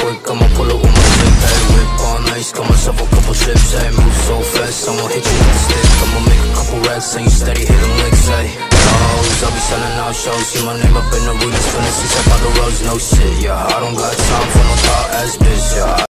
quick, I'ma pull up with my stick. Hey, whip on ice, got myself a couple chips. Hey, move so fast, I'ma hit you with the stick. I'ma make a couple racks, and you steady hit them licks. Hey, I'll be selling out shows. See my name up in the arenas, spinning 6 up on the roads. No shit, yeah, I don't got time for no thought ass bitch, yeah.